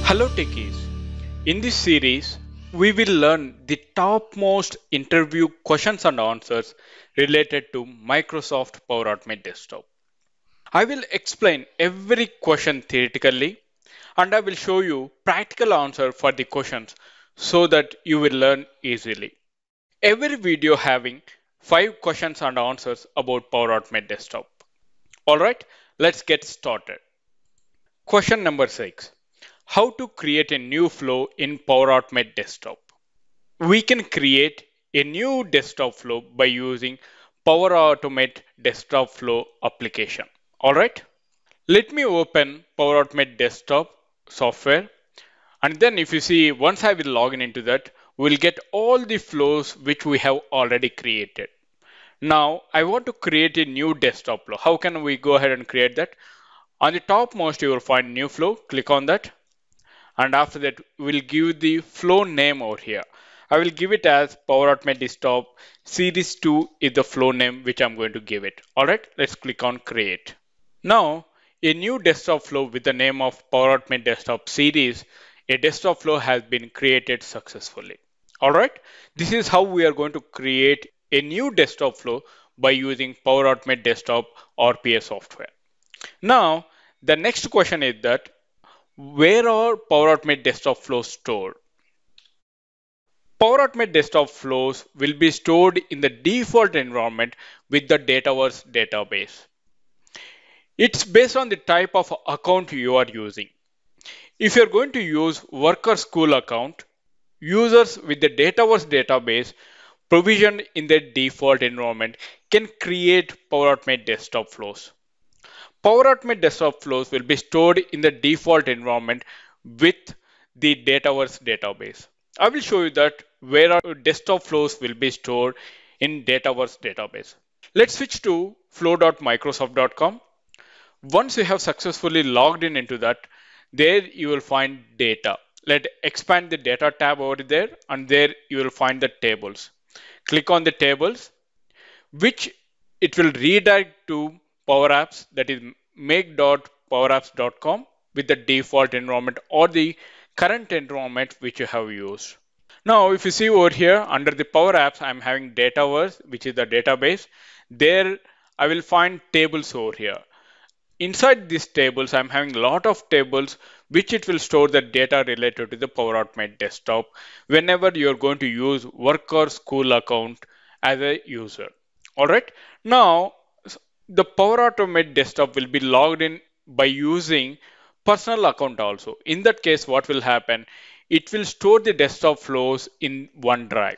Hello techies. In this series, we will learn the topmost interview questions and answers related to Microsoft Power Automate Desktop. I will explain every question theoretically and I will show you practical answer for the questions so that you will learn easily. Every video having 5 questions and answers about Power Automate Desktop. Alright, let's get started. Question number 6. How to create a new flow in Power Automate Desktop. We can create a new desktop flow by using Power Automate Desktop Flow application. Alright, let me open Power Automate Desktop software, and then if you see, once I will log in into that, we'll get all the flows which we have already created. Now I want to create a new desktop flow. How can we go ahead and create that? On the topmost you will find new flow, click on that, and after that we'll give the flow name over here. I will give it as Power Automate Desktop Series 2 is the flow name which I'm going to give it. Alright, let's click on create. Now a new desktop flow with the name of Power Automate Desktop Series, a desktop flow has been created successfully. Alright, this is how we are going to create a new desktop flow by using Power Automate Desktop RPA software. Now the next question is that where are Power Automate Desktop flows stored? Power Automate Desktop flows will be stored in the default environment with the Dataverse database. It's based on the type of account you are using. If you're going to use worker school account, users with the Dataverse database provisioned in the default environment can create Power Automate Desktop flows. Power Automate Desktop flows will be stored in the default environment with the Dataverse database. I will show you that where our desktop flows will be stored in Dataverse database. Let's switch to flow.microsoft.com. Once you have successfully logged in into that, there you will find data. Let's expand the data tab over there, and there you will find the tables. Click on the tables, which it will redirect to Power Apps, that is make.powerapps.com with the default environment or the current environment which you have used. Now, if you see over here under the Power Apps, I'm having Dataverse, which is the database. There I will find tables over here. Inside these tables, I'm having a lot of tables which it will store the data related to the Power Automate Desktop whenever you're going to use work or school account as a user. Alright, now the Power Automate Desktop will be logged in by using personal account also. In that case, what will happen? It will store the desktop flows in OneDrive.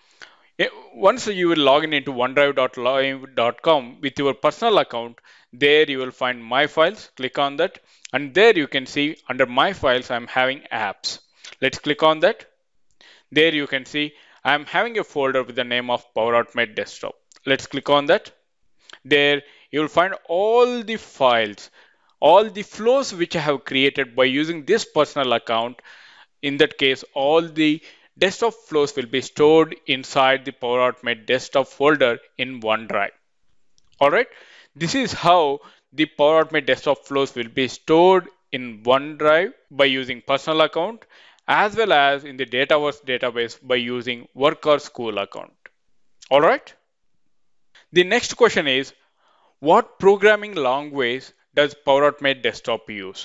Once you will log in into onedrive.live.com with your personal account, there you will find My Files. Click on that, and there you can see under My Files I'm having apps. Let's click on that. There you can see I'm having a folder with the name of Power Automate Desktop. Let's click on that. There you will find all the files, all the flows which I have created by using this personal account. In that case, all the desktop flows will be stored inside the Power Automate Desktop folder in OneDrive. Alright, this is how the Power Automate Desktop flows will be stored in OneDrive by using personal account as well as in the Dataverse database by using work or school account. Alright, the next question is, what programming language does Power Automate Desktop use?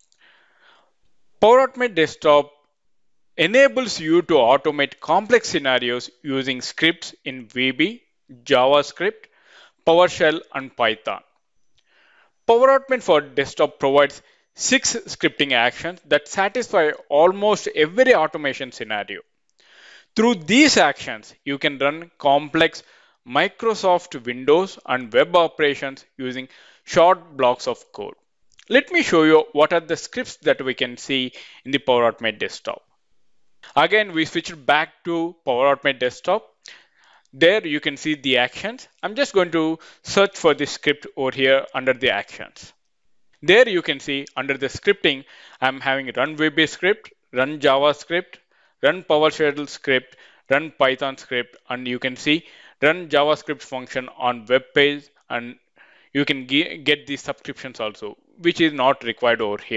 Power Automate Desktop enables you to automate complex scenarios using scripts in VB, JavaScript, PowerShell, and Python. Power Automate for Desktop provides 6 scripting actions that satisfy almost every automation scenario. Through these actions, you can run complex Microsoft Windows and web operations using short blocks of code. Let me show you what are the scripts that we can see in the Power Automate Desktop. Again, we switched back to Power Automate Desktop. There you can see the actions. I'm just going to search for the script over here under the actions. There you can see under the scripting, I'm having run VB script, run JavaScript, run PowerShell script, run Python script, and you can see run JavaScript function on web page, and you can get the subscriptions also, which is not required over here.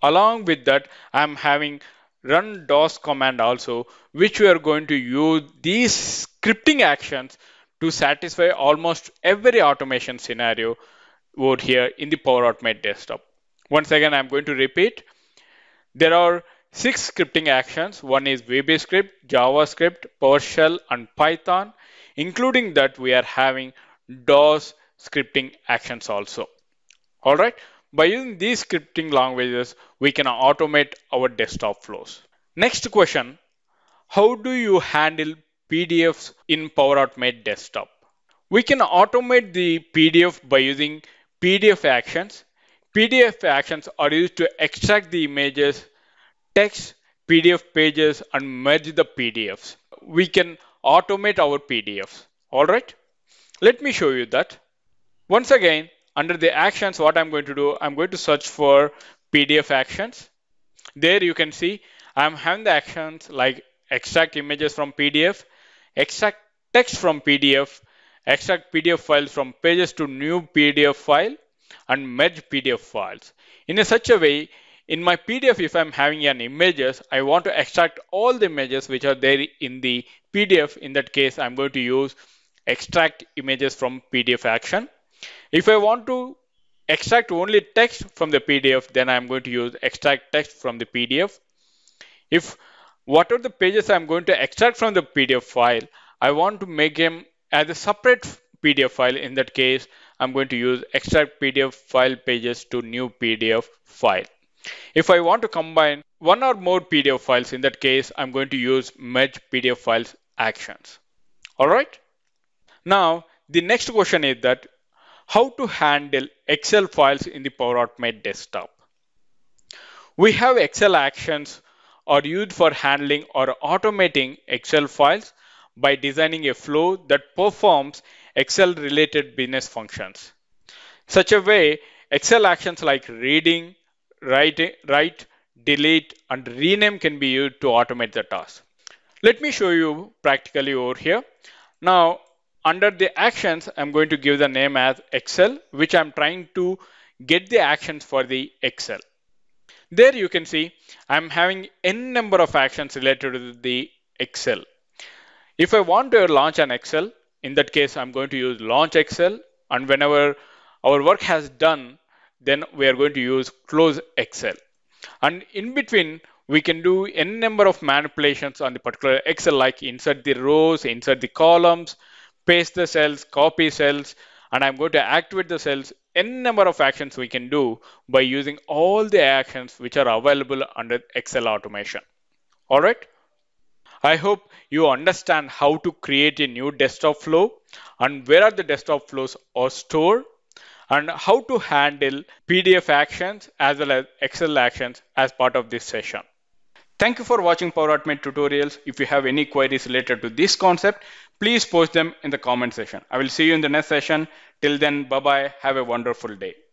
Along with that, I'm having run DOS command also, which we are going to use these scripting actions to satisfy almost every automation scenario over here in the Power Automate desktop. Once again, I'm going to repeat. There are 6 scripting actions. One is VB script, JavaScript, PowerShell, and Python. Including that, we are having DOS scripting actions also. All right. By using these scripting languages, we can automate our desktop flows. Next question. How do you handle PDFs in Power Automate desktop? We can automate the PDF by using PDF actions. PDF actions are used to extract the images, text, PDF pages, and merge the PDFs. We can automate our PDFs. All right. Let me show you that. Once again, under the actions, what I'm going to do, I'm going to search for PDF actions. There you can see I'm having the actions like extract images from PDF, extract text from PDF, extract PDF files from pages to new PDF file, and merge PDF files. In such a way, in my PDF, if I'm having an images, I want to extract all the images which are there in the PDF. In that case, I'm going to use extract images from PDF action. If I want to extract only text from the PDF, then I'm going to use extract text from the PDF. If what are the pages I'm going to extract from the PDF file, I want to make them as a separate PDF file. In that case, I'm going to use extract PDF file pages to new PDF file. If I want to combine one or more PDF files, in that case, I'm going to use merge PDF files actions. All right. Now, the next question is that how to handle Excel files in the Power Automate desktop. We have Excel actions are used for handling or automating Excel files by designing a flow that performs Excel related business functions. Such a way, Excel actions like reading, write, delete, and rename can be used to automate the task. Let me show you practically over here. Now, under the actions, I'm going to give the name as Excel, which I'm trying to get the actions for the Excel. There you can see I'm having n number of actions related to the Excel. If I want to launch an Excel, in that case, I'm going to use launch Excel. And whenever our work has done, then we are going to use close Excel. And in between, we can do n number of manipulations on the particular Excel, like insert the rows, insert the columns, paste the cells, copy cells, and I'm going to activate the cells. N number of actions we can do by using all the actions which are available under Excel automation. All right. I hope you understand how to create a new desktop flow and where are the desktop flows are stored and how to handle PDF actions as well as Excel actions as part of this session. Thank you for watching Power Automate tutorials. If you have any queries related to this concept, please post them in the comment section. I will see you in the next session. Till then, bye-bye. Have a wonderful day.